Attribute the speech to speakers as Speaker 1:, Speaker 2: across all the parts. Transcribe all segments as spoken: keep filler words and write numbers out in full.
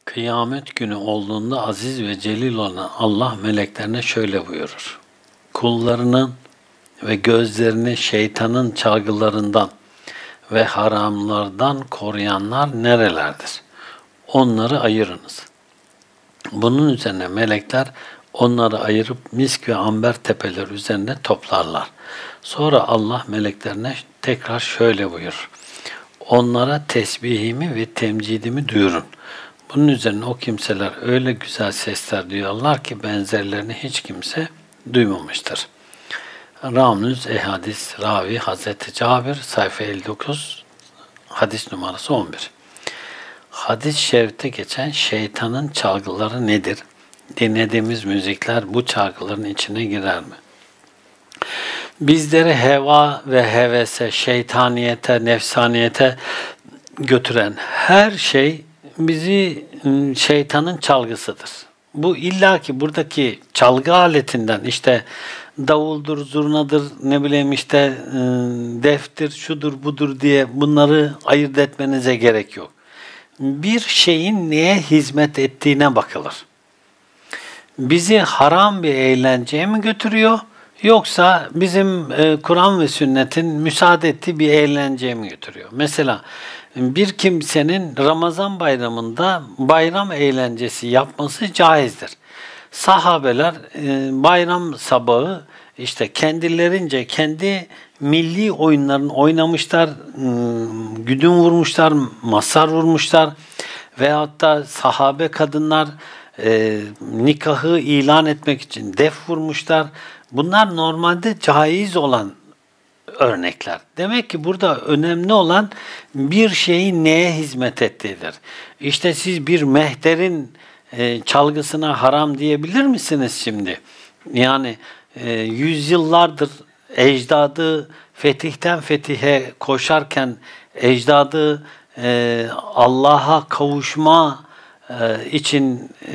Speaker 1: Kıyamet günü olduğunda aziz ve celil olan Allah meleklerine şöyle buyurur: Kullarının ve gözlerini şeytanın çalgılarından ve haramlardan koruyanlar nerelerdir? Onları ayırınız. Bunun üzerine melekler onları ayırıp misk ve amber tepeler üzerine toplarlar. Sonra Allah meleklerine tekrar şöyle buyurur: Onlara tesbihimi ve temcidimi duyurun. Bunun üzerine o kimseler öyle güzel sesler duyarlar ki benzerlerini hiç kimse duymamıştır. Ramnüz Ehadis Ravi Hazreti Cabir sayfa elli dokuz hadis numarası on bir. Hadis-i şerifte geçen şeytanın çalgıları nedir? Dinlediğimiz müzikler bu çalgıların içine girer mi? Bizleri heva ve hevese, şeytaniyete, nefsaniyete götüren her şey bizi şeytanın çalgısıdır. Bu illaki buradaki çalgı aletinden işte davuldur, zurnadır, ne bileyim işte deftir, şudur budur diye bunları ayırt etmenize gerek yok. Bir şeyin neye hizmet ettiğine bakılır. Bizi haram bir eğlenceye mi götürüyor, yoksa bizim e, Kur'an ve sünnetin müsaade ettiği bir eğlenceye mi götürüyor? Mesela bir kimsenin Ramazan bayramında bayram eğlencesi yapması caizdir. Sahabeler e, bayram sabahı işte kendilerince kendi milli oyunlarını oynamışlar, güdüm vurmuşlar, masar vurmuşlar veyahut da sahabe kadınlar e, nikahı ilan etmek için def vurmuşlar. Bunlar normalde caiz olan örnekler. Demek ki burada önemli olan bir şeyin neye hizmet ettiğidir. İşte siz bir mehterin e, çalgısına haram diyebilir misiniz şimdi? Yani e, yüzyıllardır ecdadı fetihten fetihe koşarken ecdadı e, Allah'a kavuşma e, için e,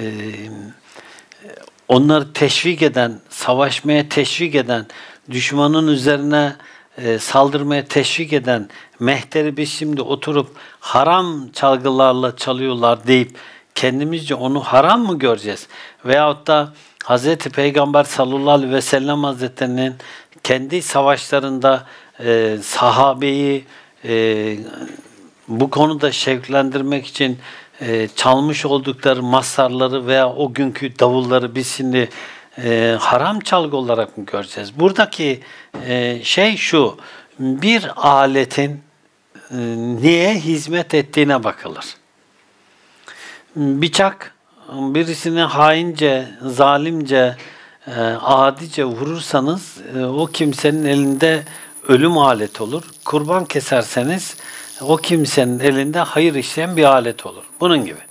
Speaker 1: onları teşvik eden, savaşmaya teşvik eden, düşmanın üzerine e, saldırmaya teşvik eden mehteri biz şimdi oturup haram çalgılarla çalıyorlar deyip kendimizce onu haram mı göreceğiz? Veyahut da Hazreti Peygamber sallallahu aleyhi ve sellem Hazretleri'nin kendi savaşlarında e, sahabeyi e, bu konuda şevklendirmek için e, çalmış oldukları masarları veya o günkü davulları biz şimdi e, haram çalgı olarak mı göreceğiz? Buradaki e, şey şu, bir aletin e, niye hizmet ettiğine bakılır. Bıçak birisine haince, zalimce, e, adice vurursanız e, o kimsenin elinde ölüm aleti olur. Kurban keserseniz o kimsenin elinde hayır işleyen bir alet olur. Bunun gibi.